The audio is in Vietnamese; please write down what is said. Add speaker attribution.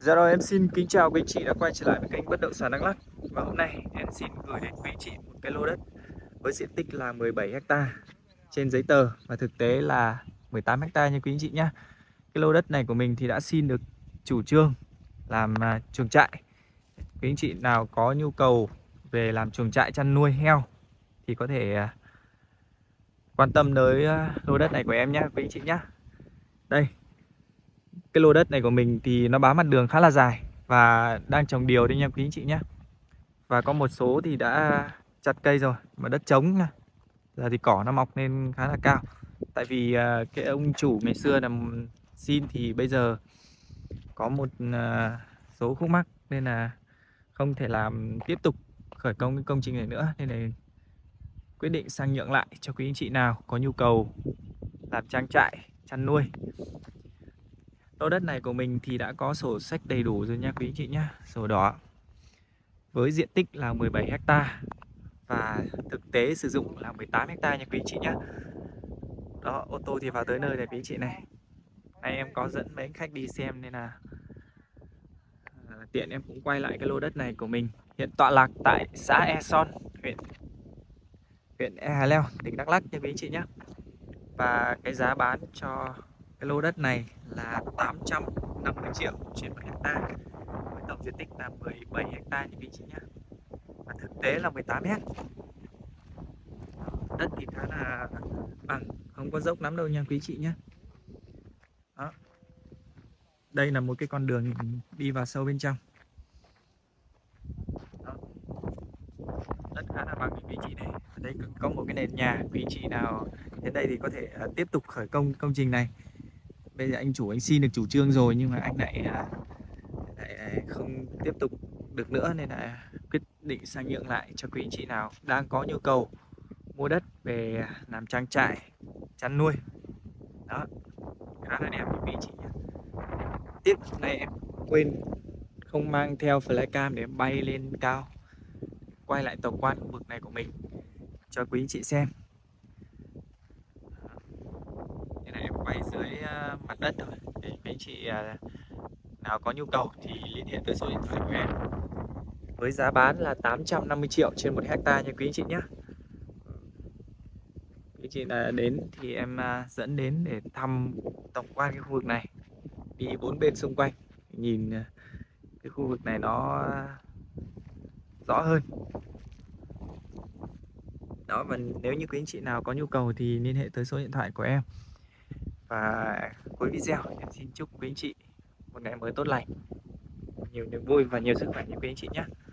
Speaker 1: Dạ rồi, em xin kính chào quý anh chị đã quay trở lại với kênh Bất động sản Đắk Lắk. Và hôm nay em xin gửi đến quý anh chị một cái lô đất với diện tích là 17 ha trên giấy tờ và thực tế là 18 ha nha quý anh chị nhé. Cái lô đất này của mình thì đã xin được chủ trương làm chuồng trại. Quý anh chị nào có nhu cầu về làm chuồng trại chăn nuôi heo thì có thể quan tâm tới lô đất này của em nhé quý anh chị nhé. Đây, cái lô đất này của mình thì nó bám mặt đường khá là dài và đang trồng điều đấy nha quý anh chị nhé. Và có một số thì đã chặt cây rồi mà đất trống nha. Giờ thì cỏ nó mọc lên khá là cao. Tại vì cái ông chủ ngày xưa là xin thì bây giờ có một số khúc mắc nên là không thể làm tiếp tục khởi công cái công trình này nữa, nên là quyết định sang nhượng lại cho quý anh chị nào có nhu cầu làm trang trại chăn nuôi. Lô đất này của mình thì đã có sổ sách đầy đủ rồi nha quý anh chị nhé, sổ đỏ, với diện tích là 17 ha và thực tế sử dụng là 18 ha nha quý anh chị nhé. Đó, ô tô thì vào tới nơi này quý anh chị này. Nay em có dẫn mấy khách đi xem nên là tiện em cũng quay lại cái lô đất này của mình. Hiện tọa lạc tại xã E Son, huyện E Hà Leo, tỉnh Đắk Lắk nha quý anh chị nhé. Và cái giá bán cho cái lô đất này là 850 triệu trên 1 ha, với tổng diện tích là 17 ha nha quý anh chị nhé. Và thực tế là 18 ha. Đất thì khá là bằng, không có dốc lắm đâu nha quý chị nhé. Đó. Đây là một cái con đường đi vào sâu bên trong. Đó. Đất khá là bằng quý chị này. Ở đây có một cái nền nhà, quý chị nào đến đây thì có thể tiếp tục khởi công công trình này. Bây giờ anh chủ anh xin được chủ trương rồi nhưng mà anh lại không tiếp tục được nữa, nên là quyết định sang nhượng lại cho quý anh chị nào đang có nhu cầu mua đất về làm trang trại chăn nuôi. Đó, khá là đẹp quý anh chị nhé. Tiếp này em quên không mang theo flycam để em bay lên cao quay lại tổng quan khu vực này của mình cho quý anh chị xem. Thế này em quay dưới mặt đất thôi để quý anh chị nào có nhu cầu thì liên hệ tới số điện thoại của em. Với giá bán là 850 triệu trên 1 ha nha quý anh chị nhé. Quý anh chị là đến thì em dẫn đến để thăm tổng quan cái khu vực này, đi 4 bên xung quanh nhìn cái khu vực này nó rõ hơn. Đó, và nếu như quý anh chị nào có nhu cầu thì liên hệ tới số điện thoại của em. Và cuối video em xin chúc quý anh chị một ngày mới tốt lành, nhiều niềm vui và nhiều sức khỏe như quý anh chị nhé.